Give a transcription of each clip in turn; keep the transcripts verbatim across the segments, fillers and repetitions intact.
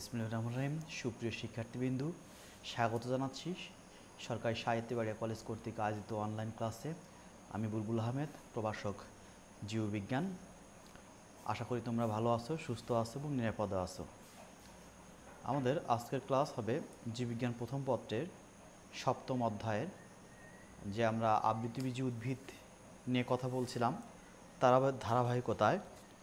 বিসমিল্লাহির রহমানির রহিম। সুপ্রিয় শিক্ষার্থীবৃন্দু, স্বাগত জানাচ্ছি সরকারি সাহিত্যবাড়িয়া কলেজ কর্তৃক আয়োজিত অনলাইন ক্লাসে। আমি বুলবুল আহমেদ, প্রভাষক জীববিজ্ঞান। আশা করি তোমরা ভালো আছো, সুস্থ আছো এবং নিরাপদে আছো। আমাদের আজকের ক্লাস হবে জীববিজ্ঞান প্রথম পত্রের সপ্তম অধ্যায়ের, যে আমরা আবৃত্তিবীজী উদ্ভিদ নিয়ে কথা বলছিলাম তার ধারাবাহিকতায়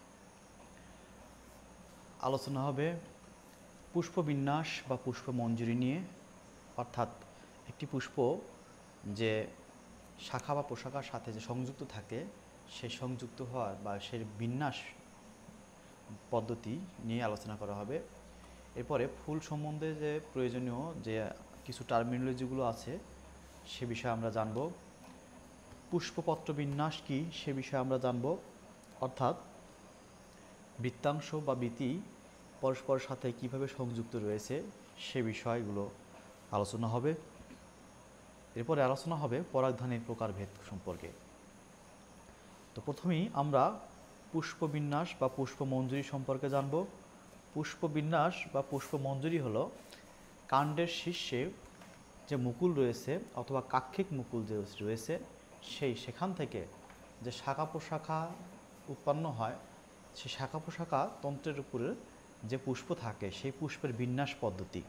আলোচনা হবে পুষ্পবিন্যাস বা পুষ্পমঞ্জুরি নিয়ে। অর্থাৎ একটি পুষ্প যে শাখা বা পোশাকার সাথে যে সংযুক্ত থাকে, সেই সংযুক্ত হওয়ার বা সেই বিন্যাস পদ্ধতি নিয়ে আলোচনা করা হবে। এরপরে ফুল সম্বন্ধে যে প্রয়োজনীয় যে কিছু টার্মিনোলজিগুলো আছে সে বিষয়ে আমরা জানব। পুষ্পপত্র বিন্যাস কী সে বিষয়ে আমরা জানব। অর্থাৎ বৃত্তাংশ বা বৃতি পরস্পরের সাথে কিভাবে সংযুক্ত রয়েছে সে বিষয়গুলো আলোচনা হবে। এরপরে আলোচনা হবে পরাগধানীর প্রকারভেদ সম্পর্কে। তো প্রথমেই আমরা পুষ্পবিন্যাস বা পুষ্পমঞ্জুরি সম্পর্কে জানব। পুষ্পবিন্যাস বা পুষ্পমঞ্জুরি হলো কাণ্ডের শীর্ষে যে মুকুল রয়েছে অথবা কাক্ষিক মুকুল যে রয়েছে, সেই সেখান থেকে যে শাখা প্রশাখা উৎপন্ন হয়, সেই শাখা প্রশাখা তন্ত্রের উপরে যে পুষ্প থাকে সেই পুষ্পের বিন্যাস পদ্ধতি,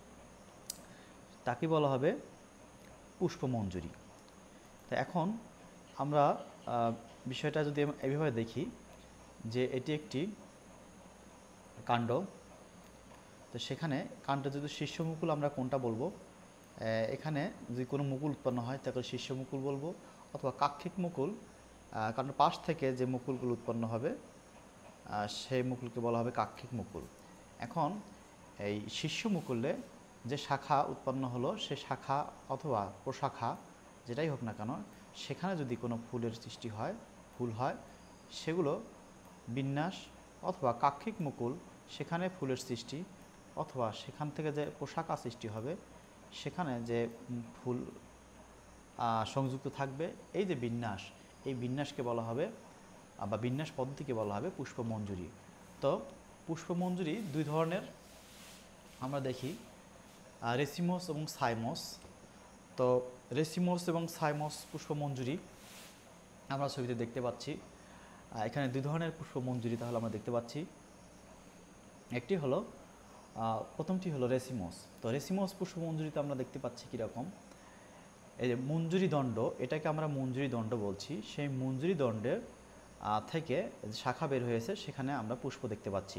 তাকে বলা হবে পুষ্পমঞ্জুরি। তো এখন আমরা বিষয়টা যদি এভাবে দেখি যে এটি একটি কাণ্ড, তো সেখানে কাণ্ডের যদি শীর্ষ মুকুল আমরা কোনটা বলবো, এখানে যদি কোনো মুকুল উৎপন্ন হয় তাকে শীর্ষ মুকুল বলবো, অথবা কাক্ষিক মুকুল কাণ্ডের পাশ থেকে যে মুকুলগুলো উৎপন্ন হবে সেই মুকুলকে বলা হবে কাক্ষিক মুকুল। এখন এই শীর্ষ মুকুলে যে শাখা উৎপন্ন হলো সে শাখা অথবা প্রশাখা যেটাই হোক না কেন, সেখানে যদি কোনো ফুলের সৃষ্টি হয়, ফুল হয়, সেগুলো বিন্যাস অথবা কাক্ষিক মুকুল, সেখানে ফুলের সৃষ্টি অথবা সেখান থেকে যে প্রশাখা সৃষ্টি হবে সেখানে যে ফুল সংযুক্ত থাকবে, এই যে বিন্যাস, এই বিন্যাসকে বলা হবে বা বিন্যাস পদ্ধতিকে বলা হবে পুষ্পমঞ্জুরি। তো পুষ্পমঞ্জুরি দুই ধরনের আমরা দেখি, রেসিমোস এবং সাইমোস। তো রেসিমোস এবং সাইমোস পুষ্পমঞ্জুরি আমরা ছবিতে দেখতে পাচ্ছি। এখানে দুই ধরনের পুষ্পমঞ্জুরি তাহলে আমরা দেখতে পাচ্ছি। একটি হলো প্রথমটি হলো রেসিমোস। তো রেসিমোস পুষ্পমঞ্জুরিতে আমরা দেখতে পাচ্ছি কীরকম, এই যে মঞ্জুরি দণ্ড, এটাকে আমরা মঞ্জুরি দণ্ড বলছি। সেই মঞ্জুরি দণ্ডের থেকে শাখা বের হয়েছে, সেখানে আমরা পুষ্প দেখতে পাচ্ছি।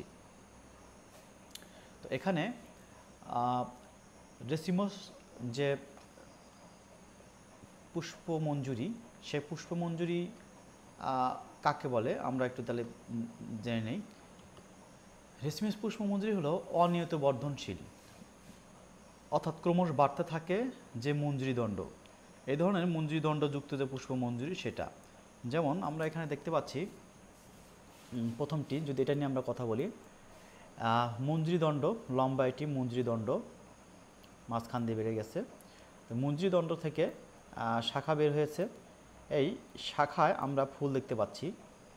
তো এখানে রেসিমোস যে পুষ্পমঞ্জুরি, সে পুষ্পমঞ্জুরি কাকে বলে আমরা একটু তাহলে জেনে নেই। রেসিমোস পুষ্পমঞ্জুরি হলো অনিয়ত বর্ধনশীল, অর্থাৎ ক্রমশ বাড়তে থাকে যে মঞ্জুরি দণ্ড। এই ধরনের মঞ্জুরি দণ্ডযুক্ত যে পুষ্পমঞ্জুরি সেটা, যেমন আমরা এখানে দেখতে পাচ্ছি প্রথমটি, যদি এটা নিয়ে আমরা কথা বলি, মঞ্জুরি দণ্ড লম্বা, এটি মঞ্জুরি দণ্ড মাঝখান দিয়ে বেড়ে গেছে। তো মঞ্জুরি দণ্ড থেকে শাখা বের হয়েছে, এই শাখায় আমরা ফুল দেখতে পাচ্ছি।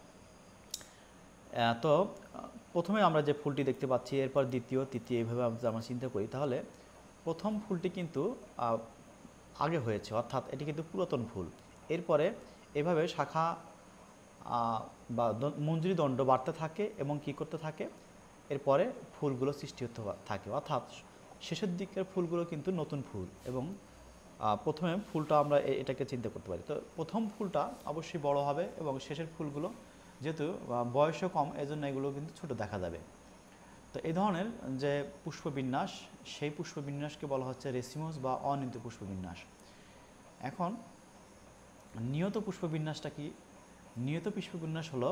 তো প্রথমে আমরা যে ফুলটি দেখতে পাচ্ছি, এরপর দ্বিতীয়, তৃতীয়, এইভাবে আমরা চিন্তা করি, তাহলে প্রথম ফুলটি কিন্তু আগে হয়েছে, অর্থাৎ এটি কিন্তু পুরাতন ফুল। এরপরে এভাবে শাখা বা মঞ্জুরি দণ্ড বাড়তে থাকে এবং কি করতে থাকে, এরপরে ফুলগুলো সৃষ্টি হতে থাকে, অর্থাৎ শেষের দিকের ফুলগুলো কিন্তু নতুন ফুল। এবং প্রথমে ফুলটা আমরা এটাকে চিন্তা করতে পারি। তো প্রথম ফুলটা অবশ্যই বড় হবে এবং শেষের ফুলগুলো যেহেতু বয়সও কম, এজন্য এগুলো কিন্তু ছোট দেখা যাবে। তো এই ধরনের যে পুষ্পবিন্যাস, সেই পুষ্পবিন্যাসকে বলা হচ্ছে রেসিমোস বা অনিয়ত পুষ্পবিন্যাস। এখন নিয়ত পুষ্পবিন্যাসটা কি? নিয়ত পুষ্পবিন্যাস হলো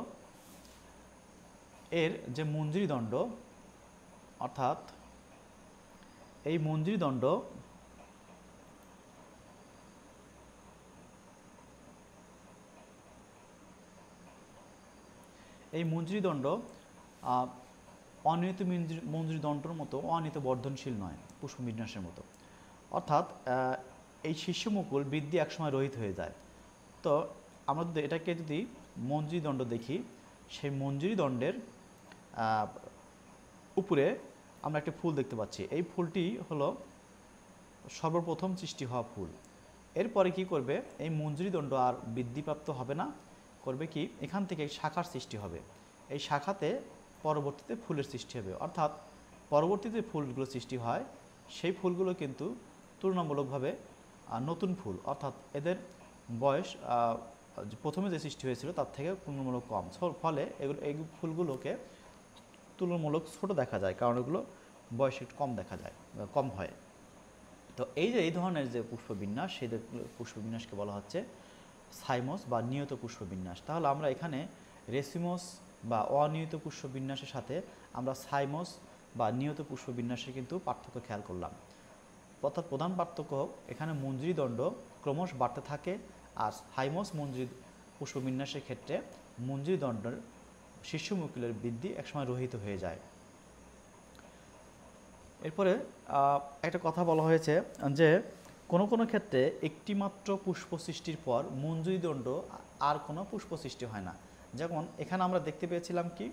এর যে মঞ্জুরি দণ্ড, অর্থাৎ এই মঞ্জুরি দণ্ড এই মঞ্জুরি দণ্ড অনিয়ত মঞ্জুরি দণ্ডর মতো অনিয়ত বর্ধনশীল নয় পুষ্পবিন্যাসের মতো। অর্থাৎ এই শীর্ষ মুকুল বৃদ্ধি একসময় রহিত হয়ে যায়। তো আমরা যদি এটাকে যদি মঞ্জুরি দণ্ড দেখি, সেই মঞ্জুরি দণ্ডের উপরে আমরা একটা ফুল দেখতে পাচ্ছি, এই ফুলটি হলো সর্বপ্রথম সৃষ্টি হওয়া ফুল। এরপরে কি করবে, এই মঞ্জুরিদণ্ড আর বৃদ্ধিপ্রাপ্ত হবে না, করবে কি এখান থেকে শাখার সৃষ্টি হবে, এই শাখাতে পরবর্তীতে ফুলের সৃষ্টি হবে। অর্থাৎ পরবর্তীতে ফুলগুলো সৃষ্টি হয় সেই ফুলগুলো কিন্তু তুলনামূলকভাবে নতুন ফুল, অর্থাৎ এদের বয়স প্রথমে যে সৃষ্টি হয়েছিল তার থেকে তুলনামূলক কম, ফলে এগুলো এই ফুলগুলোকে তুলনামূলক ছোট দেখা যায়, কারণ এগুলো বয়স একটু কম দেখা যায়, কম হয়। তো এই যে এই ধরনের যে পুষ্পবিন্যাস, সেই পুষ্পবিন্যাসকে বলা হচ্ছে সাইমস বা নিয়ত পুষ্পবিন্যাস। তাহলে আমরা এখানে রেসিমস বা অনিয়ত পুষ্পবিন্যাসের সাথে আমরা সাইমস বা নিয়ত পুষ্পবিন্যাসের কিন্তু পার্থক্য খেয়াল করলাম। অর্থাৎ প্রধান পার্থক্য এখানে মঞ্জুরিদণ্ড ক্রমশ বাড়তে থাকে, আর সাইমস মঞ্জুরি পুষ্পবিন্যাসের ক্ষেত্রে মঞ্জুরিদণ্ডের শীর্ষমুকুলের বৃদ্ধি একসময় রহিত হয়ে যায়। এরপরে একটা কথা বলা হয়েছে যে কোনো কোনো ক্ষেত্রে একটি মাত্র পুষ্প সৃষ্টির পর মঞ্জুরিদণ্ড আর কোনো পুষ্প সৃষ্টি হয় না। যেমন এখানে আমরা দেখতে পেয়েছিলাম কি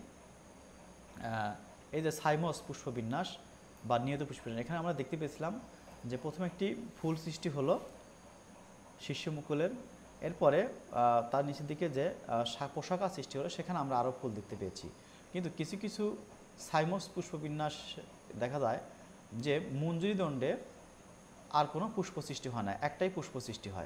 এই যে সাইমস পুষ্পবিন্যাস বা নিয়ত পুষ্পবিন্যাস, এখানে আমরা দেখতে পেয়েছিলাম যে প্রথমে একটি ফুল সৃষ্টি হলো শীর্ষমুকুলের, এরপরে তার নিচের দিকে যে পোশাকা সৃষ্টি হলো সেখানে আমরা আরও ফুল দেখতে পেয়েছি। কিন্তু কিছু কিছু সাইমস পুষ্পবিন্যাস দেখা যায় যে মঞ্জুরিদণ্ডে আর কোনো পুষ্প সৃষ্টি হয় না, একটাই পুষ্প সৃষ্টি হয়।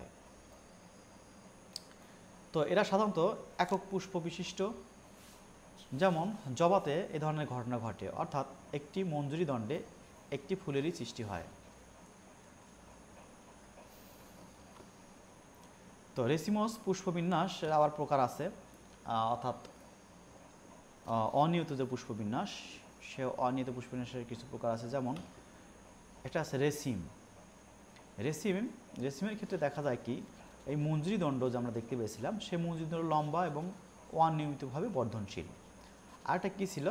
তো এরা সাধারণত একক পুষ্প বিশিষ্ট, যেমন জবাতে এ ধরনের ঘটনা ঘটে, অর্থাৎ একটি মঞ্জুরিদণ্ডে একটি ফুলেরই সৃষ্টি হয়। তো রেসিমস পুষ্পবিন্যাস আবার প্রকার আছে, অর্থাৎ অনিয়ত যে পুষ্পবিন্যাস, সে অনিয়ত পুষ্পবিন্যাসের কিছু প্রকার আছে। যেমন একটা আছে রেসিম। রেসিম রেসিমের ক্ষেত্রে দেখা যায় কি এই মঞ্জুরিদণ্ড যে আমরা দেখতে পেয়েছিলাম সেই মঞ্জুরিদণ্ড লম্বা এবং অনিয়মিতভাবে বর্ধনশীল। আরেকটা কী ছিল,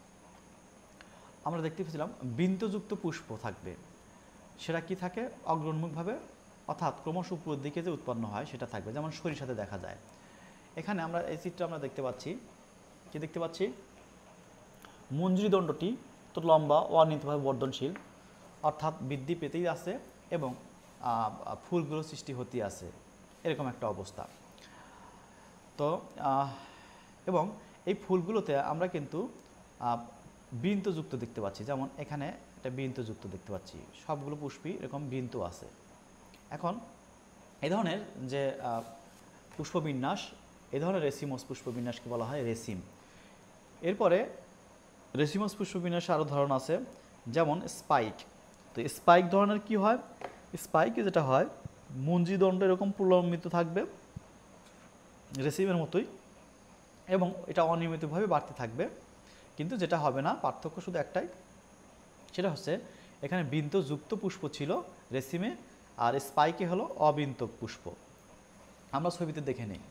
আমরা দেখতে পেয়েছিলাম বৃন্তযুক্ত পুষ্প থাকবে, সেটা কি থাকে অগ্রন্মুখভাবে, অর্থাৎ ক্রমশ উপরের দিকে যে উৎপন্ন হয় সেটা থাকবে, যেমন সরিষাতে দেখা যায়। এখানে আমরা এই চিত্র আমরা দেখতে পাচ্ছি, কি দেখতে পাচ্ছি, মঞ্জুরিদণ্ডটি তো লম্বা ও অনিয়মিতভাবে বর্ধনশীল, অর্থাৎ বৃদ্ধি পেতেই আছে এবং ফুলগুলো সৃষ্টি হতেই আছে, এরকম একটা অবস্থা। তো এবং এই ফুলগুলোতে আমরা কিন্তু বৃন্তযুক্ত দেখতে পাচ্ছি, যেমন এখানে একটা বৃন্তযুক্ত দেখতে পাচ্ছি, সবগুলো পুষ্পই এরকম বৃন্ত আছে। এখন এই ধরনের যে পুষ্পবিন্যাস, এই ধরনের রেসিমস পুষ্পবিন্যাসকে বলা হয় রেসিম। এরপরে রেসিমস পুষ্পবিন্যাসে আরও ধরন আছে, যেমন স্পাইক। তো স্পাইক ধরনের কি হয়, স্পাইকে যেটা হয় মঞ্জুরিদণ্ড এরকম প্রলম্বিত থাকবে রেসিমের মতোই, এবং এটা অনিয়মিতভাবে বাড়তে থাকবে, কিন্তু যেটা হবে না, পার্থক্য শুধু একটাই, সেটা হচ্ছে এখানে বৃন্তযুক্ত পুষ্প ছিল রেসিমে, আর স্পাইকে হলো অবৃন্ত পুষ্প। আমরা ছবিতে দেখে নিই,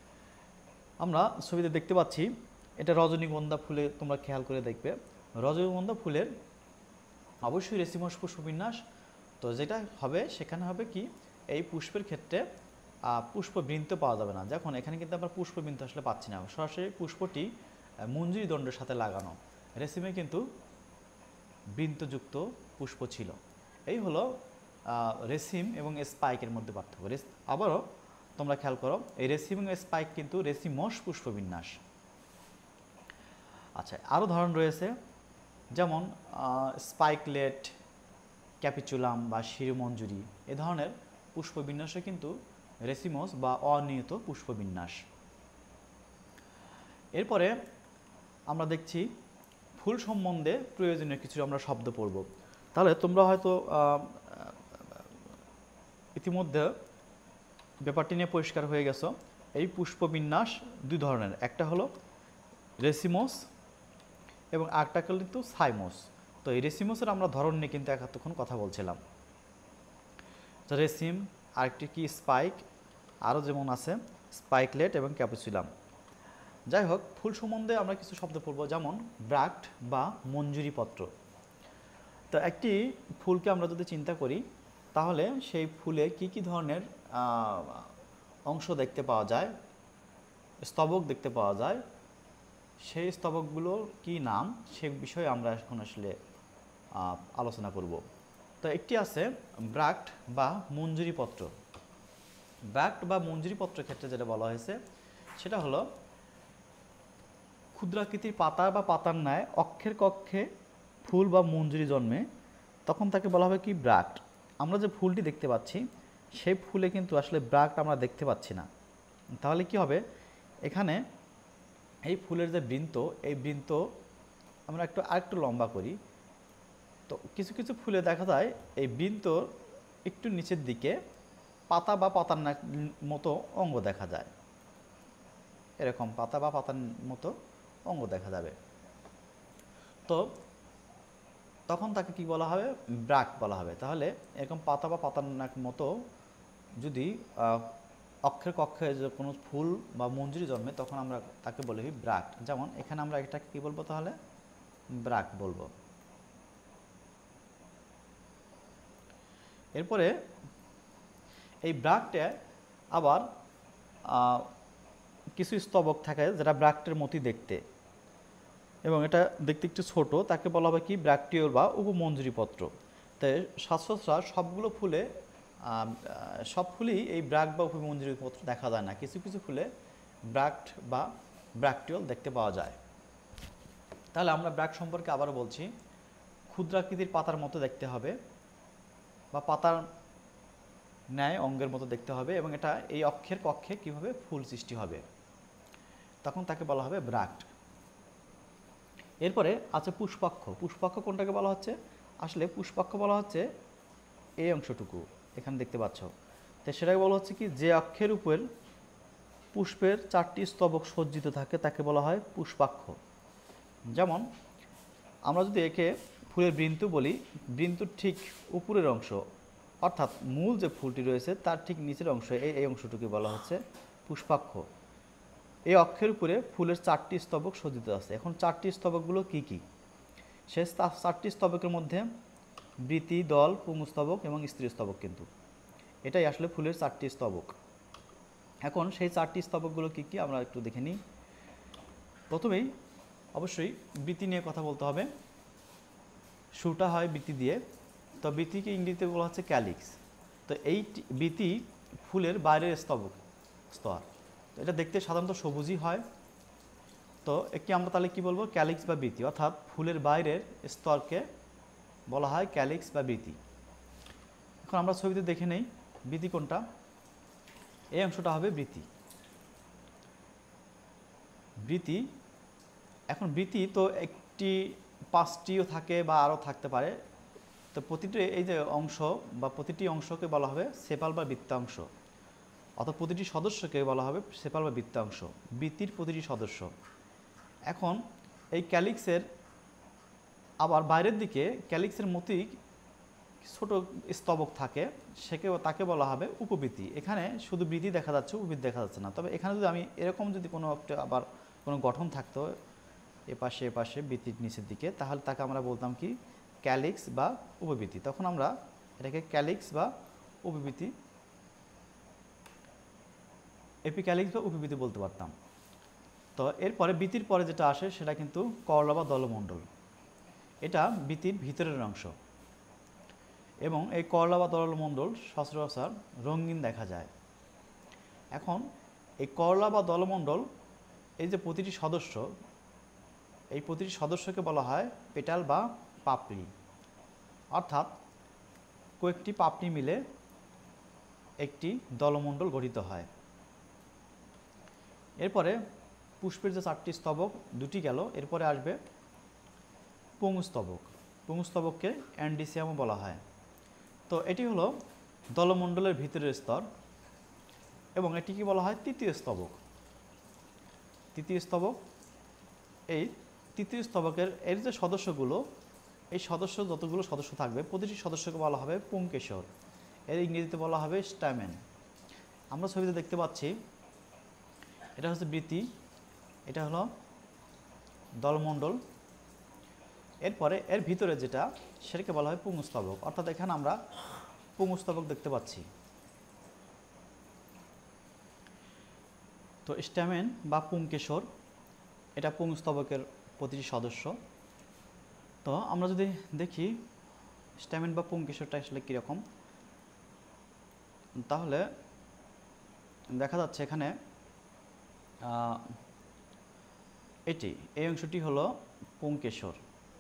আমরা ছবিতে দেখতে পাচ্ছি এটা রজনীগন্ধা ফুলে, তোমরা খেয়াল করে দেখবে রজনীগন্ধা ফুলের অবশ্যই রেসিমস পুষ্পবিন্যাস। তো যেটা হবে সেখানে হবে কি এই পুষ্পের ক্ষেত্রে পুষ্পবৃন্ত পাওয়া যাবে না, যখন এখানে কিন্তু আমরা পুষ্পবৃন্ত আসলে পাচ্ছি না, সরাসরি পুষ্পটি মঞ্জুরিদণ্ডের সাথে লাগানো। রেসিমে কিন্তু বৃন্তযুক্ত পুষ্প ছিল। এই হলো রেসিম এবং স্পাইকের মধ্যে পার্থক্য। আবারও তোমরা খেয়াল করো, এই রেসিম এবং স্পাইক কিন্তু রেসিমস পুষ্পবিন্যাস। আচ্ছা, আরও ধরন রয়েছে, যেমন স্পাইকলেট, ক্যাপিচুলাম বা শিরোমঞ্জুরি, এ ধরনের পুষ্পবিন্যাসে কিন্তু রেসিমস বা অনিয়ত পুষ্পবিন্যাস। এরপরে আমরা দেখছি ফুল সম্বন্ধে প্রয়োজনীয় কিছু আমরা শব্দ পড়ব। তাহলে তোমরা হয়তো ইতিমধ্যে ব্যাপারটি নিয়ে পরিষ্কার হয়ে গেছো। এই পুষ্পবিন্যাস দুই ধরনের, একটা হলো রেসিমস এবং আরেকটা কিন্তু সাইমস। তো এই রেসিমসের আমরা ধরন নিয়ে কিন্তু এতক্ষণ কথা বলছিলাম। তো রেসিম, আরেকটি কি স্পাইক, আরও যেমন আছে স্পাইকলেট এবং ক্যাপুসুলাম। যাই হোক, ফুল সম্বন্ধে আমরা কিছু শব্দ পড়ব, যেমন ব্রাক্ট বা মঞ্জুরিপত্র। তো একটি ফুলকে আমরা যদি চিন্তা করি তাহলে সেই ফুলে কি কি ধরনের অংশ দেখতে পাওয়া যায়, স্তবক দেখতে পাওয়া যায়, সেই স্তবকগুলোর কি নাম সে বিষয়ে আমরা এখন আসলে আলোচনা করব। তো একটি আছে ব্রাক্ট বা মঞ্জুরিপত্র। ব্রাক্ট বা মঞ্জুরিপত্রের ক্ষেত্রে যেটা বলা হয়েছে সেটা হলো ক্ষুদ্রাকৃতির পাতা বা পাতার ন্যায় অক্ষের কক্ষে ফুল বা মঞ্জুরি জন্মে, তখন তাকে বলা হবে কি ব্রাক্ট। আমরা যে ফুলটি দেখতে পাচ্ছি সেই ফুলে কিন্তু আসলে ব্রাক্ট আমরা দেখতে পাচ্ছি না। তাহলে কি হবে, এখানে এই ফুলের যে বৃন্ত, এই বৃন্ত আমরা একটু আরেকটু লম্বা করি, তো কিছু কিছু ফুলে দেখা যায় এই বৃন্ত একটু নিচের দিকে পাতা বা পাতার মতো অঙ্গ দেখা যায়, এরকম পাতা বা পাতার মতো অঙ্গ দেখা যাবে। তো তখন তাকে কি বলা হবে, ব্রাক্ট বলা হবে। তাহলে এরকম পাতা বা পাতার মতো যদি অক্ষের কক্ষে যে কোনো ফুল বা মঞ্জুরি জন্মে, তখন আমরা তাকে বলি ব্রাক্ট। যেমন এখানে আমরা এটাকে কি বলবো, তাহলে ব্রাক্ট বলবো। এরপরে এই ব্রাক্টে আবার কিছু স্তবক থাকে যেটা ব্রাক্টের মতোই দেখতে, এবং এটা দেখতে একটু ছোট, তাকে বলা হবে কি ব্রাক্টিওল বা উপমঞ্জুরিপত্র। তাই সচরাচর সবগুলো ফুলে সব ফুলেই এই ব্রাক্ট বা উপমঞ্জুরিপত্র দেখা যায় না, কিছু কিছু ফুলে ব্রাক্ট বা ব্রাক্টিওল দেখতে পাওয়া যায়। তাহলে আমরা ব্রাক্ট সম্পর্কে আবারও বলছি, ক্ষুদ্রাকৃতির পাতার মতো দেখতে হবে বা পাতার ন্যায় অঙ্গের মতো দেখতে হবে, এবং এটা এই অক্ষের কক্ষে কিভাবে ফুল সৃষ্টি হবে, তখন তাকে বলা হবে ব্রাক্ট। এরপরে আছে পুষ্পাক্ষ। পুষ্পাক্ষ কোনটাকে বলা হচ্ছে, আসলে পুষ্পাক্ষ বলা হচ্ছে এই অংশটুকু এখানে দেখতে পাচ্ছ, তো সেটাকে বলা হচ্ছে কি যে অক্ষের উপর পুষ্পের চারটি স্তবক সজ্জিত থাকে তাকে বলা হয় পুষ্পাক্ষ। যেমন আমরা যদি একে ফুলের বৃন্ত বলি, বৃন্তুর ঠিক উপরের অংশ অর্থাৎ মূল যে ফুলটি রয়েছে তার ঠিক নিচের অংশ, এই এই অংশটুকু বলা হচ্ছে পুষ্পাক্ষ। এই অক্ষের উপরে ফুলের চারটি স্তবক সজ্জিত আছে। এখন চারটি স্তবকগুলো কি কি? সে চারটি স্তবকের মধ্যে বৃতি, দল, পুংস্তবক এবং স্ত্রী স্তবক, কিন্তু এটাই আসলে ফুলের চারটি স্তবক। এখন সেই চারটি স্তবকগুলো কি কি আমরা একটু দেখে নিই। প্রথমেই অবশ্যই বৃতি নিয়ে কথা বলতে হবে। শুরুটা হয় বৃতি দিয়ে, তো বৃতিকে ইংরেজিতে বলা হচ্ছে ক্যালিক্স। তো এই বৃতি ফুলের বাইরের স্তবক স্তর, তো এটা দেখতে সাধারণত সবুজই হয়। তো একটি আমরা তাহলে কি বলবো, ক্যালিক্স বা বৃতি, অর্থাৎ ফুলের বাইরের স্তরকে বলা হয় ক্যালিক্স বা বৃতি। এখন আমরা ছবিতে দেখে নেই বৃতি কোনটা, এই অংশটা হবে বৃতি। বৃতি এখন বৃতি তো একটি পাঁচটিও থাকে বা আরও থাকতে পারে, তো প্রতিটি এই যে অংশ বা প্রতিটি অংশকে বলা হবে সেপাল বা বৃত্তাংশ, অর্থাৎ প্রতিটি সদস্যকে বলা হবে সেপাল বা বৃত্তাংশ, বৃত্তির প্রতিটি সদস্য। এখন এই ক্যালিক্সের আবার বাইরের দিকে ক্যালিক্সের মতোই ছোট স্তবক থাকে, সেকে তাকে বলা হবে উপবৃত্তি। এখানে শুধু বৃত্তি দেখা যাচ্ছে, উপবৃত্তি দেখা যাচ্ছে না। তবে এখানে যদি আমি এরকম যদি কোনো একটা আবার কোনো গঠন থাকতো এপাশে এপাশে বৃত্তির নিচের দিকে, তাহলে তাকে আমরা বলতাম কি ক্যালিক্স বা উপবৃত্তি। তখন আমরা এটাকে ক্যালিক্স বা উপবৃত্তি, এপিক্যালিক্স বা উপবৃত্তি বলতে পারতাম। তো এরপরে বৃত্তির পরে যেটা আসে সেটা কিন্তু করলা বা দলমণ্ডল। এটা বৃত্তির ভিতরের অংশ, এবং এই করলা বা দলমণ্ডল সচরাচর রঙিন দেখা যায়। এখন এই করলা বা দলমণ্ডল, এই যে প্রতিটি সদস্য, এই প্রতিটি সদস্যকে বলা হয় পেটাল বা পাপড়ি, অর্থাৎ কয়েকটি পাপড়ি মিলে একটি দলমণ্ডল গঠিত হয়। এরপরে পুষ্পের যে চারটি স্তবক দুটি গেল, এরপরে আসবে পুংস্তবক। পুংস্তবককে অ্যান্ডিসিয়ামও বলা হয়। তো এটি হলো দলমণ্ডলের ভিতরের স্তর, এবং এটিকে বলা হয় তৃতীয় স্তবক। তৃতীয় স্তবক, এই তৃতীয় স্তবকের এর যে সদস্যগুলো, এই সদস্য যতগুলো সদস্য থাকবে প্রতিটি সদস্যকে বলা হবে পুংকেশর, এর ইংরেজিতে বলা হবে স্ট্যামেন। আমরা ছবিতে দেখতে পাচ্ছি এটা হচ্ছে বৃত্তি, এটা হলো দলমণ্ডল, এরপরে এর ভিতরে যেটা সেটাকে বলা হয় পুংস্তবক, অর্থাৎ এখানে আমরা পুংস্তবক দেখতে পাচ্ছি। তো স্ট্যামেন বা পুংকেশর এটা পুংস্তবকের প্রতিটি সদস্য। তো তো আমরা যদি দেখি স্ট্যামেন বা পুংকেশরটা আসলে কীরকম, তাহলে দেখা যাচ্ছে এখানে এটি এই অংশটি হলো পুংকেশর,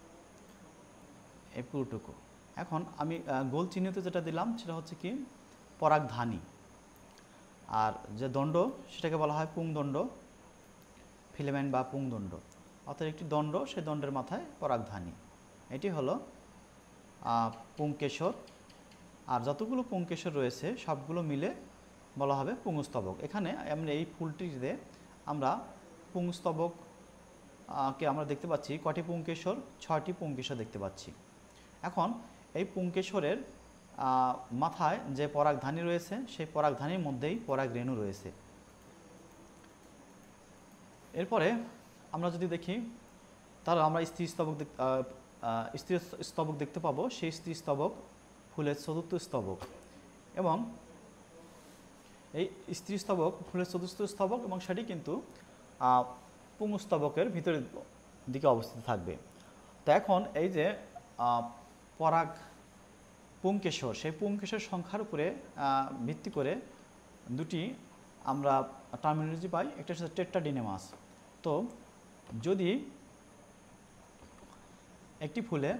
এই পুরোটুকু। এখন আমি গোল চিহ্নিত যেটা দিলাম সেটা হচ্ছে কি পরাগধানী, আর যে দণ্ড সেটাকে বলা হয় পুংদণ্ড, ফিলামেন্ট বা পুংদণ্ড, অর্থাৎ একটি দণ্ড, সেই দণ্ডের মাথায় পরাগধানী। এটি হলো পুংকেশর, আর যতগুলো পুংকেশর রয়েছে সবগুলো মিলে বলা হবে পুংস্তবক। এখানে আমরা এই ফুলটিতে আমরা পুংস্তবক কে আমরা দেখতে পাচ্ছি কটি পুংকেশর, ছয়টি পুংকেশর দেখতে পাচ্ছি। এখন এই পুংকেশরের মাথায় যে পরাগধানী রয়েছে সেই পরাগধানীর মধ্যেই পরাগরেণু রয়েছে। এরপরে আমরা যদি দেখি তাহলে আমরা স্ত্রী স্তবক স্ত্রী স্তবক দেখতে পাবো। সেই স্ত্রী স্তবক ফুলের চতুর্থ স্তবক, এবং এই স্ত্রী স্তবক ফুলের চতুর্থ স্তবক এবং সেটি কিন্তু পুংস্তবকের ভিতরের দিকে অবস্থিত থাকবে। তো এখন এই যে পরাগ পুংকেশর, সেই পুংকেশর সংখ্যার উপরে ভিত্তি করে দুটি আমরা টার্মিনোলজি পাই, একটা হচ্ছে টেট্রাডিনেমাস। তো যদি একটি ফুলে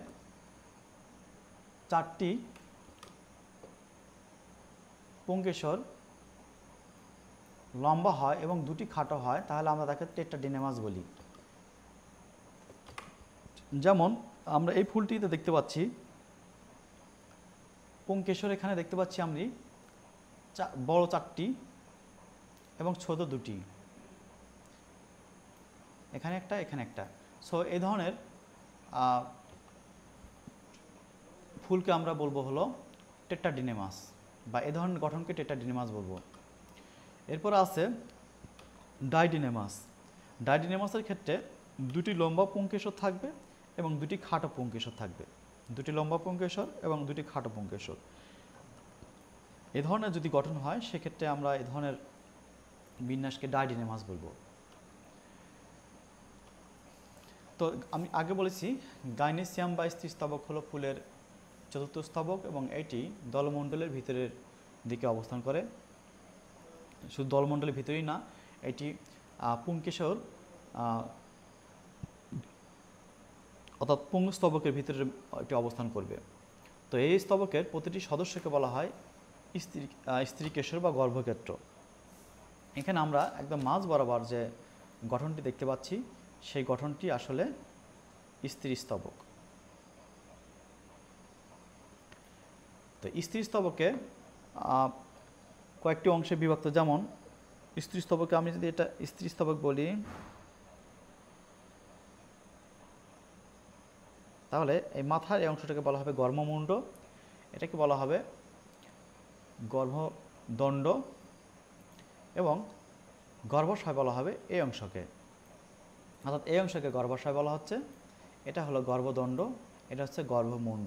চারটি পুংকেশর লম্বা হয় এবং দুটি খাটো হয়, তাহলে আমরা তাকে টেট্রাডিনেমাস বলি। যেমন আমরা এই ফুলটিতে দেখতে পাচ্ছি পুংকেশর, এখানে দেখতে পাচ্ছি আমি বড় চারটি এবং ছোট দুটি, এখানে একটা এখানে একটা। সো এই ধরনের ফুলকে আমরা বলবো হলো টেট্রাডিনেমাস, বা এই ধরনের গঠনকে টেট্রাডিনেমাস বলবো। এরপর আছে ডাইডিনেমাস। ডাইডিনেমাসের ক্ষেত্রে দুটি লম্বা পুংকেশর থাকবে এবং দুটি খাটো পুংকেশর থাকবে, দুটি লম্বা পুংকেশর এবং দুটি খাটো পুংকেশর। এ ধরনের যদি গঠন হয় সেক্ষেত্রে আমরা এ ধরনের বিন্যাসকে ডাইডিনেমাস বলবো। তো আমি আগে বলেছি গাইনেসিয়াম বা স্ত্রী স্তবক হলো ফুলের চতুর্থ স্তবক, এবং এটি দলমণ্ডলের ভিতরের দিকে অবস্থান করে। শুধু দলমণ্ডলের ভিতরেই না, এটি পুংকেশর অর্থাৎ পুংস্তবকের ভিতরে এটি অবস্থান করবে। তো এই স্তবকের প্রতিটি সদস্যকে বলা হয় স্ত্রী স্ত্রীকেশর বা গর্ভক্ষেত্র। এখানে আমরা একদম মাঝ বরাবর যে গঠনটি দেখতে পাচ্ছি সেই গঠনটি আসলে স্ত্রী স্তবক। তো স্ত্রী স্তবকে কয়েকটি অংশে বিভক্ত, যেমন স্ত্রী স্তবকে আমি যদি এটা স্ত্রী স্তবক বলি, তাহলে এই মাথার এই অংশটাকে বলা হবে গর্ভমুণ্ড, এটাকে বলা হবে গর্ভদণ্ড, এবং গর্ভাশয় বলা হবে এই অংশকে, অর্থাৎ এই অংশকে গর্ভাশয় বলা হচ্ছে। এটা হলো গর্ভদণ্ড, এটা হচ্ছে গর্ভমুণ্ড।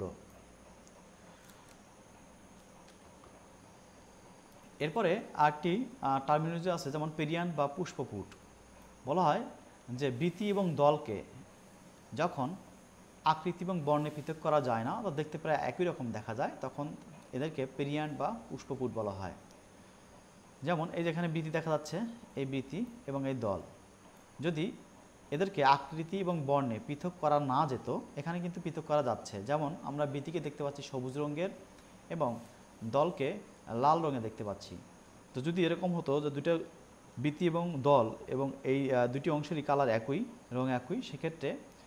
এরপরে আরেকটি টার্মিনোলজি আছে, যেমন পেরিয়ান বা পুষ্পপুট। বলা হয় যে বৃতি এবং দলকে যখন আকৃতি এবং বর্ণে পৃথক করা যায় না, বা দেখতে প্রায় একই রকম দেখা যায়, তখন এদেরকে পেরিয়ান বা পুষ্পপুট বলা হয়। যেমন এই যেখানে বৃতি দেখা যাচ্ছে, এই বৃতি এবং এই দল, যদি এদেরকে আকৃতি এবং বর্ণে পৃথক করা না যেত, এখানে কিন্তু পৃথক করা যাচ্ছে। যেমন আমরা বৃতিকে দেখতে পাচ্ছি সবুজ রঙের এবং দলকে লাল রঙে দেখতে পাচ্ছি। তো যদি এরকম হতো যে দুটো বৃতি এবং দল এবং এই দুটি অংশেরই কালার একই, রং একই, সেক্ষেত্রে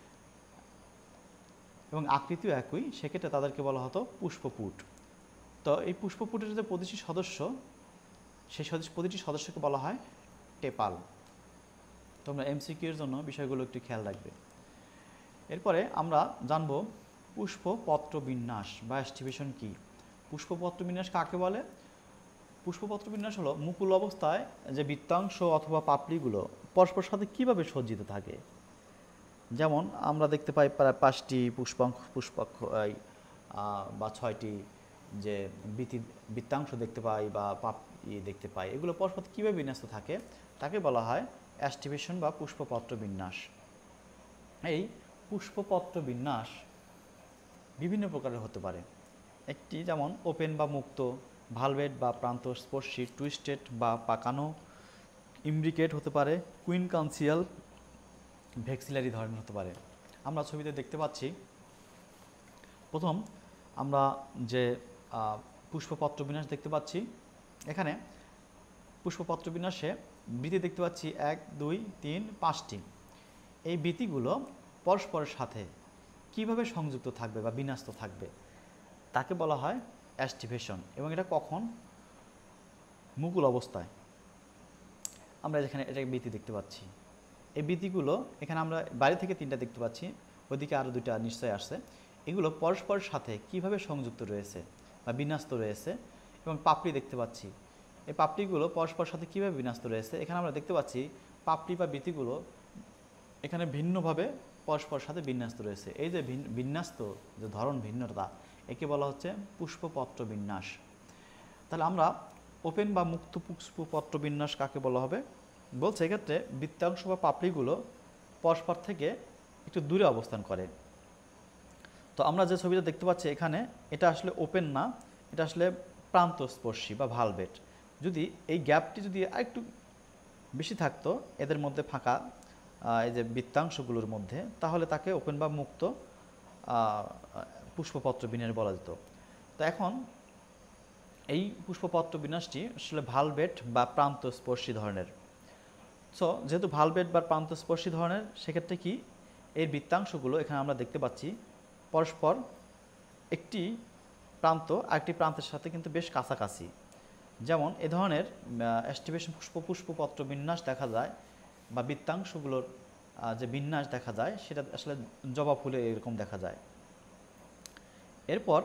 এবং আকৃতিও একই, সেক্ষেত্রে তাদেরকে বলা হতো পুষ্পপুট। তো এই পুষ্পপুটের যে প্রতিটি সদস্য, সেই প্রতিটি সদস্যকে বলা হয় টেপাল। তোমরা এমসিকিউ এর জন্য বিষয়গুলো একটু খেয়াল রাখবে। এরপরে আমরা জানব পুষ্পপত্র বিন্যাস বা অ্যাস্টিভেশন কি। পুষ্পপত্র বিন্যাস কাকে বলে? পুষ্পপত্র বিন্যাস হলো মুকুল অবস্থায় যে বৃত্তাংশ অথবা পাপড়িগুলো পরস্পর সাথে কীভাবে সজ্জিত থাকে। যেমন আমরা দেখতে পাই প্রায় পাঁচটি পুষ্পাংশ পুষ্পাক্ষ বা ছয়টি যে বৃত্তি বৃত্তাংশ দেখতে পাই বা পাপ দেখতে পাই, এগুলো পরস্পর কীভাবে বিন্যস্ত থাকে তাকে বলা হয় অ্যাস্টিভেশন বা পুষ্পপত্র বিন্যাস। এই পুষ্পপত্র বিন্যাস বিভিন্ন প্রকারের হতে পারে। একটি যেমন ওপেন বা মুক্ত, ভালভেট বা প্রান্তস্পর্শী, টুইস্টেড বা পাকানো, ইমব্রিকেট হতে পারে, কুইনকানসিয়াল, ভেক্সিলারি ধরনের হতে পারে। আমরা ছবিতে দেখতে পাচ্ছি প্রথম আমরা যে পুষ্পপত্র বিন্যাস দেখতে পাচ্ছি, এখানে পুষ্পপত্র বিন্যাসে বৃতি দেখতে পাচ্ছি এক দুই তিন পাঁচটি। এই বৃতিগুলো পরস্পরের সাথে কিভাবে সংযুক্ত থাকবে বা বিন্যস্ত থাকবে তাকে বলা হয় অ্যাস্টিভেশন। এবং এটা কখন? মুকুল অবস্থায়। আমরা এখানে এটা বৃতি দেখতে পাচ্ছি। এই বৃতিগুলো এখানে আমরা বাইরে থেকে তিনটা দেখতে পাচ্ছি, ওইদিকে আরও দুইটা নিশ্চয় আসছে। এগুলো পরস্পরের সাথে কিভাবে সংযুক্ত রয়েছে বা বিন্যস্ত রয়েছে। এবং পাপড়ি দেখতে পাচ্ছি, এই পাপড়িগুলো পরস্পরের সাথে কীভাবে বিন্যস্ত রয়েছে। এখানে আমরা দেখতে পাচ্ছি পাপড়ি বা বৃতিগুলো এখানে ভিন্নভাবে পরস্পরের সাথে বিন্যস্ত রয়েছে। এই যে বিন্যস্ত যে ধরন ভিন্নতা, একে বলা হচ্ছে পুষ্পপত্র বিন্যাস। তাহলে আমরা ওপেন বা মুক্ত পুষ্পপত্র বিন্যাস কাকে বলা হবে বলছে, এক্ষেত্রে বৃত্তাংশ বা পাপড়িগুলো পরস্পর থেকে একটু দূরে অবস্থান করে। তো আমরা যে ছবিটা দেখতে পাচ্ছি এখানে, এটা আসলে ওপেন না, এটা আসলে প্রান্তস্পর্শী বা ভালভেট। যদি এই গ্যাপটি যদি আরেকটু বেশি থাকতো এদের মধ্যে ফাঁকা এই যে বৃত্তাংশগুলোর মধ্যে, তাহলে তাকে ওপেন বা মুক্ত পুষ্পপত্র বিন্যাস বলা যেত। তো এখন এই পুষ্পপত্র বিন্যাসটি আসলে ভালভেট বা প্রান্তস্পর্শী ধরনের। সো যেহেতু ভালভেট বা প্রান্তস্পর্শী ধরনের, সেক্ষেত্রে কি এর বৃত্তাংশগুলো এখানে আমরা দেখতে পাচ্ছি পরস্পর একটি প্রান্ত আরেকটি প্রান্তের সাথে কিন্তু বেশ কাছাকাছি। যেমন এ ধরনের অ্যাস্টিভেশন পুষ্প পুষ্পপত্র বিন্যাস দেখা যায় বা বৃত্তাংশগুলোর যে বিন্যাস দেখা যায় সেটা আসলে জবা ফুলে এরকম দেখা যায়। এরপর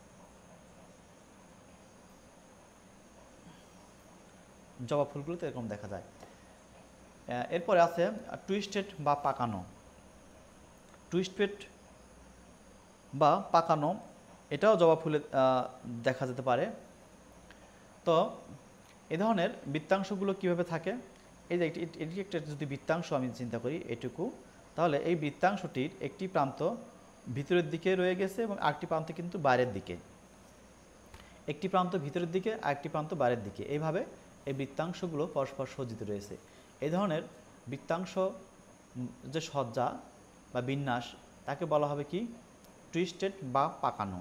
জবা ফুলগুলোতে এরকম দেখা যায়। এরপরে আছে টুইস্টেড বা পাকানো। টুইস্টেড বা পাকানো এটাও জবা ফুলে দেখা যেতে পারে। তো এ ধরনের বৃত্তাংশগুলো কিভাবে থাকে, এই যে এটি একটা যদি বৃত্তাংশ আমি চিন্তা করি এটুকু, তাহলে এই বৃত্তাংশটির একটি প্রান্ত ভিতরের দিকে রয়ে গেছে এবং আরেকটি প্রান্ত কিন্তু বাইরের দিকে। একটি প্রান্ত ভিতরের দিকে আরেকটি প্রান্ত বাইরের দিকে, এইভাবে এই বৃত্তাংশগুলো পরস্পর সজ্জিত রয়েছে। এই ধরনের বৃত্তাংশ যে সজ্জা বা বিন্যাস তাকে বলা হবে কি? টুইস্টেড বা পাকানো।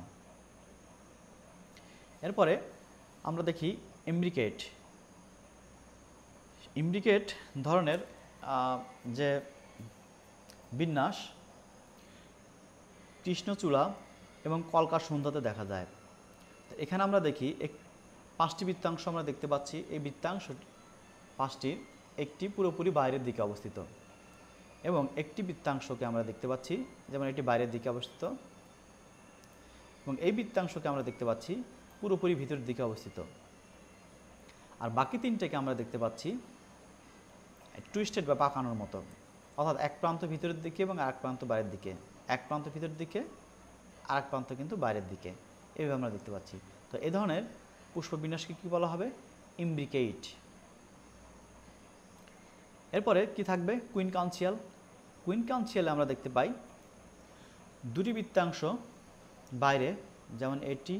এরপরে আমরা দেখি ইমব্রিকেট। ইমব্রিকেট ধরনের যে বিন্যাস কৃষ্ণচূড়া এবং কলকা সন্ধ্যাতে দেখা যায়। এখানে আমরা দেখি এক পাঁচটি বৃত্তাংশ আমরা দেখতে পাচ্ছি। এই বৃত্তাংশ পাঁচটি একটি পুরোপুরি বাইরের দিকে অবস্থিত এবং একটি বৃত্তাংশকে আমরা দেখতে পাচ্ছি যেমন এটি বাইরের দিকে অবস্থিত, এবং এই বৃত্তাংশকে আমরা দেখতে পাচ্ছি পুরোপুরি ভিতরের দিকে অবস্থিত। আর বাকি তিনটাকে আমরা দেখতে পাচ্ছি টুইস্টেড বা পাকানোর মতো, অর্থাৎ এক প্রান্ত ভিতরের দিকে এবং আরেক প্রান্ত বাইরের দিকে, এক প্রান্ত ভিতরের দিকে আরেক প্রান্ত কিন্তু বাইরের দিকে, এইভাবে আমরা দেখতে পাচ্ছি। তো এই ধরনের পুষ্পবিন্যাসকে কী বলা হবে? ইমব্রিকেট। এরপরে কি থাকবে? কুইনকানসিয়াল। কুইনকানসিয়ালে আমরা দেখতে পাই দুটি বৃত্তাংশ বাইরে, যেমন এটি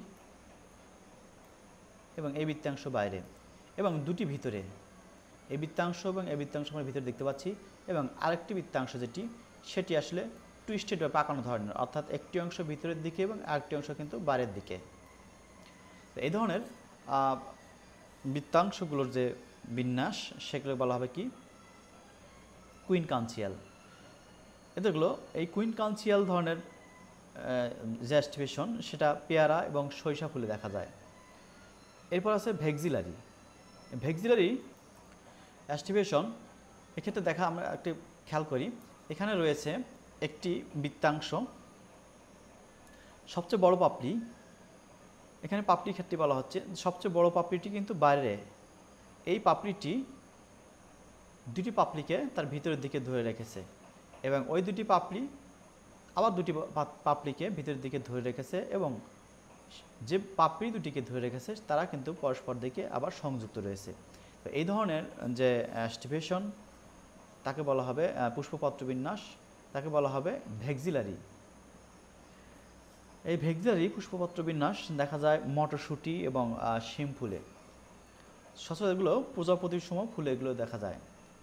এবং এই বৃত্তাংশ বাইরে, এবং দুটি ভিতরে, এই বৃত্তাংশ এবং এই বৃত্তাংশ আমরা ভিতরে দেখতে পাচ্ছি, এবং আরেকটি বৃত্তাংশ যেটি সেটি আসলে টুইস্টেড বা পাকানো ধরনের, অর্থাৎ একটি অংশ ভিতরের দিকে এবং আরেকটি অংশ কিন্তু বাইরের দিকে। তো এই ধরনের বৃত্তাংশগুলোর যে বিন্যাস সেগুলো বলা হবে কি? কুইনকানসিয়াল। এদেরগুলো এই কুইনকানসিয়াল ধরনের যে অ্যাস্টিভেশন সেটা পেয়ারা এবং সরিষা ফুলে দেখা যায়। এরপর আছে ভেক্সিলারি। ভেক্সিলারি অ্যাস্টিভেশন এক্ষেত্রে দেখা আমরা একটি খেয়াল করি, এখানে রয়েছে একটি বৃত্তাংশ, সবচেয়ে বড় পাপড়ি, এখানে পাপড়ির ক্ষেত্রে বলা হচ্ছে সবচেয়ে বড় পাপড়িটি কিন্তু বাইরে, এই পাপড়িটি দুটি পাপড়িকে তার ভিতরের দিকে ধরে রেখেছে এবং ওই দুটি পাপড়ি আবার দুটি পাপড়িকে ভিতরের দিকে ধরে রেখেছে, এবং যে পাপড়ি দুটিকে ধরে রেখেছে তারা কিন্তু পরস্পর দিকে আবার সংযুক্ত রয়েছে। তো এই ধরনের যে অ্যাস্টিভেশন তাকে বলা হবে পুষ্পপত্র বিন্যাস, তাকে বলা হবে ভেক্সিলারি। এই ভেক্সিলারি পুষ্পপত্র বিন্যাস দেখা যায় মটরশুঁটি এবং শিম ফুলে। সচরাচর এগুলো প্রজাপতির সময় ফুলে এগুলো দেখা যায়।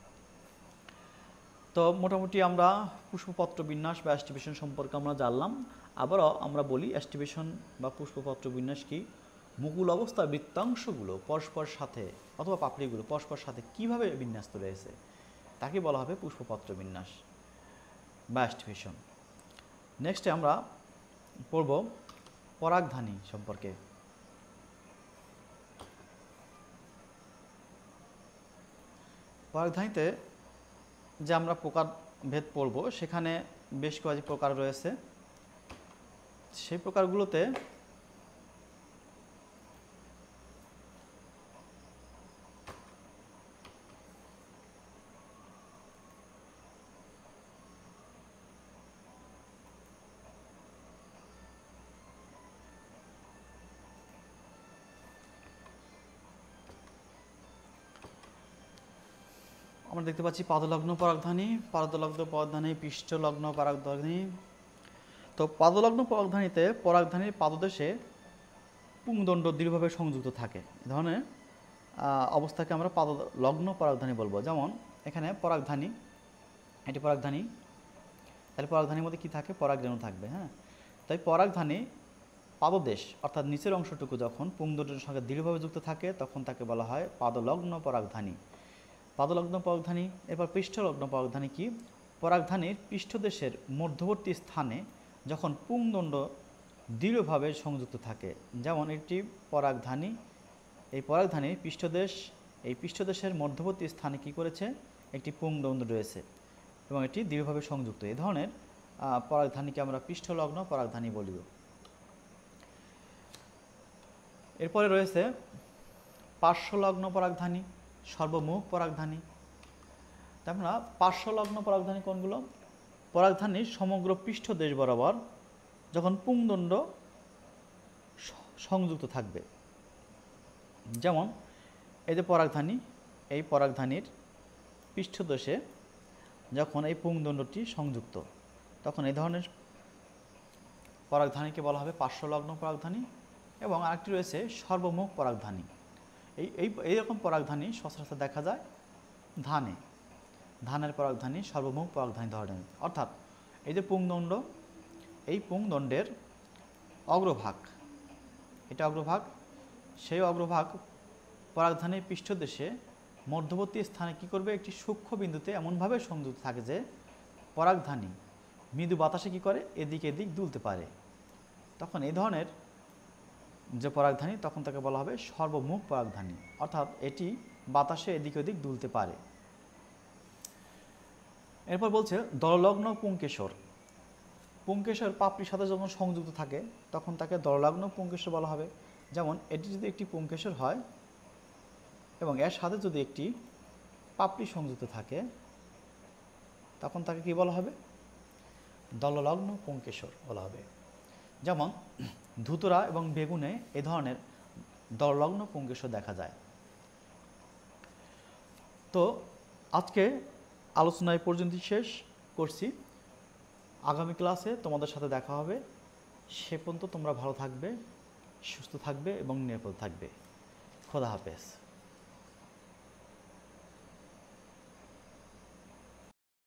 তো মোটামুটি আমরা পুষ্পপত্র বিন্যাস বা অ্যাস্টিভেশন সম্পর্কে আমরা জানলাম। আবারও আমরা বলি অ্যাস্টিভেশন বা পুষ্পপত্র বিন্যাস কি, মুকুল অবস্থার বৃত্তাংশগুলো পরস্পর সাথে অথবা পাপড়িগুলো পরস্পর সাথে কিভাবে বিন্যস্ত রয়েছে তাকে বলা হবে পুষ্পপত্র বিন্যাস বা অ্যাস্টিভেশন। নেক্সটে আমরা পড়ব পরাগধানী সম্পর্কে। পরাগধানীতে যে আমরা প্রকার ভেদ পড়ব সেখানে বেশ কয়েকটি প্রকার রয়েছে। সেই প্রকারগুলোতে আমরা দেখতে পাচ্ছি পাদলগ্ন পরাগধানী, পাদলগ্ন পরাগধানী, পৃষ্ঠলগ্ন পরাগধানী। তো পাদলগ্ন পরাগধানীতে পরাগধানীর পাদদেশে পুংদণ্ড দৃঢ়ভাবে সংযুক্ত থাকে। এ ধরনের অবস্থাকে আমরা পাদলগ্ন পরাগধানী বলবো। যেমন এখানে পরাগধানী, এটি পরাগধানী, তাহলে পরাগধানীর মধ্যে কী থাকে? পরাগরেণু থাকবে। হ্যাঁ, তাই পরাগধানী পাদদেশ অর্থাৎ নিচের অংশটুকু যখন পুংদণ্ডের সঙ্গে দৃঢ়ভাবে যুক্ত থাকে তখন তাকে বলা হয় পাদলগ্ন পরাগধানী। পাদলগ্ন পরাগধানী। এরপর পৃষ্ঠলগ্ন পরাগধানী কি? পরাগধানীর পৃষ্ঠদেশের মধ্যবর্তী স্থানে যখন পুংদণ্ড দৃঢ়ভাবে সংযুক্ত থাকে। যেমন এটি পরাগধানী, এই পরাগধানীর পৃষ্ঠদেশ, এই পৃষ্ঠদেশের মধ্যবর্তী স্থানে কি করেছে? একটি পুংদণ্ড রয়েছে এবং এটি দৃঢ়ভাবে সংযুক্ত। এই ধরনের পরাগধানীকে আমরা পৃষ্ঠলগ্ন পরাগধানী বলি। এরপরে রয়েছে পার্শ্বলগ্ন পরাগধানী, সর্বমুখ পরাগধানী। আমরা পার্শ্বলগ্ন পরাগধানী কোনগুলো? পরাগধানীর সমগ্র পৃষ্ঠদেশ বরাবর যখন পুংদণ্ড সংযুক্ত থাকবে। যেমন এই যে পরাগধানী, এই পরাগধানীর পৃষ্ঠদেশে যখন এই পুংদণ্ডটি সংযুক্ত তখন এই ধরনের পরাগধানীকে বলা হবে পার্শ্বলগ্ন পরাগধানী। এবং আরেকটি রয়েছে সর্বমুখ পরাগধানী। এই এই এইরকম পরাগধানী সচরাচর দেখা যায় ধানে। ধানের পরাগধানী সর্বমুখ পরাগধানী ধরনের। অর্থাৎ এই যে পুংদণ্ড, এই পুংদণ্ডের অগ্রভাগ, এটা অগ্রভাগ, সেই অগ্রভাগ পরাগধানীর পৃষ্ঠদেশে মধ্যবর্তী স্থানে কি করবে? একটি সূক্ষ্ম বিন্দুতে এমনভাবে সংযুক্ত থাকে যে পরাগধানী মৃদু বাতাসে কি করে? এদিক এদিক দুলতে পারে। তখন এই ধরনের যে পরাগধানী তখন তাকে বলা হবে সর্বমুখ পরাগধানী। অর্থাৎ এটি বাতাসে এদিক ওদিক দুলতে পারে। এরপর বলছে দললগ্ন পুংকেশর। পুংকেশর পাপড়ির সাথে যখন সংযুক্ত থাকে তখন তাকে দললগ্ন পুংকেশর বলা হবে। যেমন এটি যদি একটি পুংকেশর হয় এবং এর সাথে যদি একটি পাপড়ি সংযুক্ত থাকে তখন তাকে কি বলা হবে? দললগ্ন পুংকেশর বলা হবে। যেমন ধুতরা এবং বেগুনে এ ধরনের দললগ্ন পুংকেশর দেখা যায়। তো আজকে আলোচনা এই পর্যন্তই শেষ করছি। আগামী ক্লাসে তোমাদের সাথে দেখা হবে। সে পর্যন্ত তোমরা ভালো থাকবে, সুস্থ থাকবে এবং নিরাপদ থাকবে। খোদা হাফেজ।